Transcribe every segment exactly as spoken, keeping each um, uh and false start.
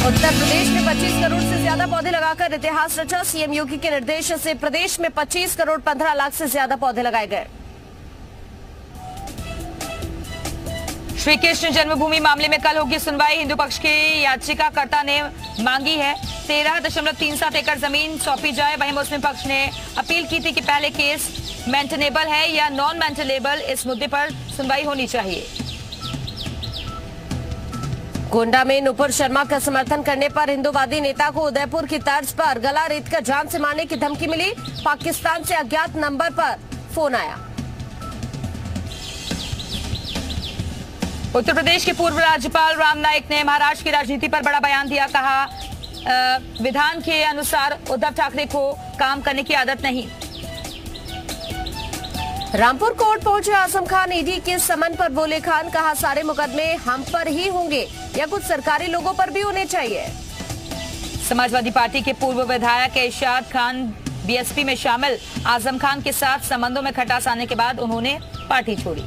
उत्तर प्रदेश में पच्चीस करोड़ से ज्यादा पौधे लगाकर इतिहास रचा। सीएम योगी के निर्देश से प्रदेश में पच्चीस करोड़ पंद्रह लाख से ज्यादा पौधे लगाए गए। श्री कृष्ण जन्मभूमि मामले में कल होगी सुनवाई। हिंदू पक्ष के याचिकाकर्ता ने मांगी है तेरह दशमलव तीन सात एकड़ जमीन सौंपी जाए। वहीं मुस्लिम पक्ष ने अपील की थी कि पहले केस मेंटेनेबल है या नॉन मेंटेनेबल, इस मुद्दे पर सुनवाई होनी चाहिए। गोंडा में नुपुर शर्मा का समर्थन करने पर हिंदूवादी नेता को उदयपुर की तर्ज पर गला रेतकर जान से मारने की धमकी मिली। पाकिस्तान से अज्ञात नंबर पर फोन आया। उत्तर प्रदेश के पूर्व राज्यपाल राम नाईक ने महाराष्ट्र की राजनीति पर बड़ा बयान दिया। कहा आ, विधान के अनुसार उद्धव ठाकरे को काम करने की आदत नहीं। रामपुर कोर्ट पहुंचे आजम खान। ईडी के समन पर बोले खान, कहा सारे मुकदमे हम पर ही होंगे या कुछ सरकारी लोगों पर भी होने चाहिए। समाजवादी पार्टी के पूर्व विधायक इरशाद खान बीएसपी में शामिल। आजम खान के साथ संबंधों में खटास आने के बाद उन्होंने पार्टी छोड़ी।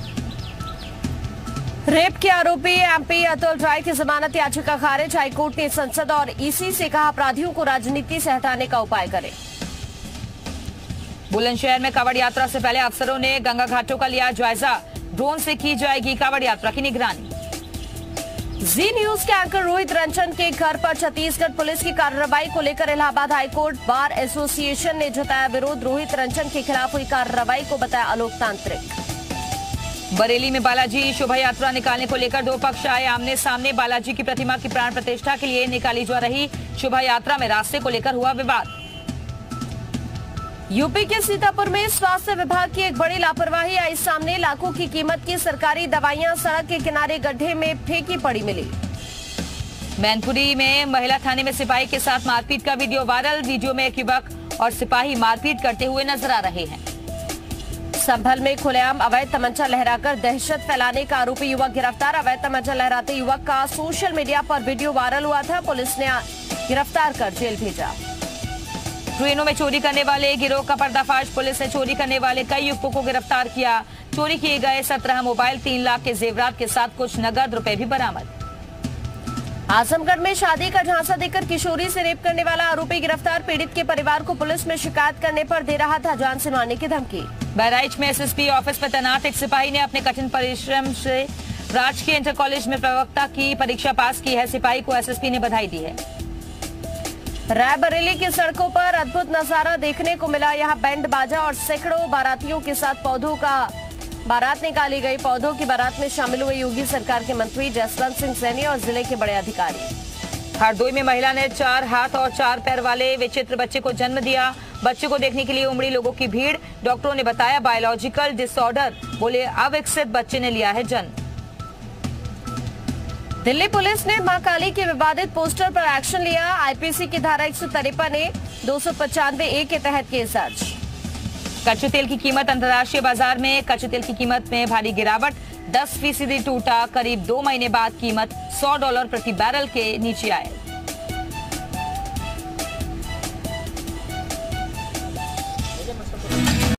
रेप के आरोपी एमपी अतुल राय की जमानत याचिका खारिज। हाईकोर्ट ने संसद और ईसी से कहा अपराधियों को राजनीति से हटाने का उपाय करें। बुलंदशहर में कांवड़ यात्रा से पहले अफसरों ने गंगा घाटों का लिया जायजा। ड्रोन से की जाएगी कांवड़ यात्रा की निगरानी। जी न्यूज के एंकर रोहित रंजन के घर पर छत्तीसगढ़ पुलिस की कार्रवाई को लेकर इलाहाबाद हाईकोर्ट बार एसोसिएशन ने जताया विरोध। रोहित रंजन के खिलाफ हुई कार्रवाई को बताया अलोकतांत्रिक। बरेली में बालाजी शोभा यात्रा निकालने को लेकर दो पक्ष आए आमने सामने। बालाजी की प्रतिमा की प्राण प्रतिष्ठा के लिए निकाली जा रही शोभा यात्रा में रास्ते को लेकर हुआ विवाद। यूपी के सीतापुर में स्वास्थ्य विभाग की एक बड़ी लापरवाही आई सामने। लाखों की कीमत की सरकारी दवाइयां सड़क के किनारे गड्ढे में फेंकी पड़ी मिली। मैनपुरी में महिला थाने में सिपाही के साथ मारपीट का वीडियो वायरल। वीडियो में एक युवक और सिपाही मारपीट करते हुए नजर आ रहे हैं। संभल में खुलेआम अवैध तमंचा लहराकर दहशत फैलाने का आरोपी युवक गिरफ्तार। अवैध तमंचा लहराते युवक का सोशल मीडिया पर वीडियो वायरल हुआ था। पुलिस ने गिरफ्तार कर जेल भेजा। ट्रेनों में चोरी करने वाले गिरोह का पर्दाफाश। पुलिस ने चोरी करने वाले कई युवकों को गिरफ्तार किया। चोरी किए गए सत्रह मोबाइल, तीन लाख के जेवरात के साथ कुछ नगद रुपए भी बरामद। आजमगढ़ में शादी का झांसा देकर किशोरी से रेप करने वाला आरोपी गिरफ्तार। पीड़ित के परिवार को पुलिस में शिकायत करने पर दे रहा था जान से मारने की धमकी। बहराइच में एसएसपी ऑफिस में तैनात एक सिपाही ने अपने कठिन परिश्रम से राजकीय इंटर कॉलेज में प्रवक्ता की परीक्षा पास की है। सिपाही को एसएसपी ने बधाई दी है। रायबरेली की सड़कों पर अद्भुत नजारा देखने को मिला। यहाँ बैंड बाजा और सैकड़ों बारातियों के साथ पौधों का बारात निकाली गई। पौधों की बारात में शामिल हुए योगी सरकार के मंत्री जसवंत सिंह सैनी और जिले के बड़े अधिकारी। हरदोई में महिला ने चार हाथ और चार पैर वाले विचित्र बच्चे को जन्म दिया। बच्चे को देखने के लिए उमड़ी लोगों की भीड़। डॉक्टरों ने बताया बायोलॉजिकल डिसऑर्डर, बोले अविकसित बच्चे ने लिया है जन्म। दिल्ली पुलिस ने मां काली के विवादित पोस्टर पर एक्शन लिया। आईपीसी की धारा एक सौ तिरपन ए दो सौ पचानवे ए के तहत केस दर्ज। कच्चे तेल की कीमत अंतर्राष्ट्रीय बाजार में कच्चे तेल की कीमत में भारी गिरावट। दस फीसदी टूटा। करीब दो महीने बाद कीमत सौ डॉलर प्रति बैरल के नीचे आए।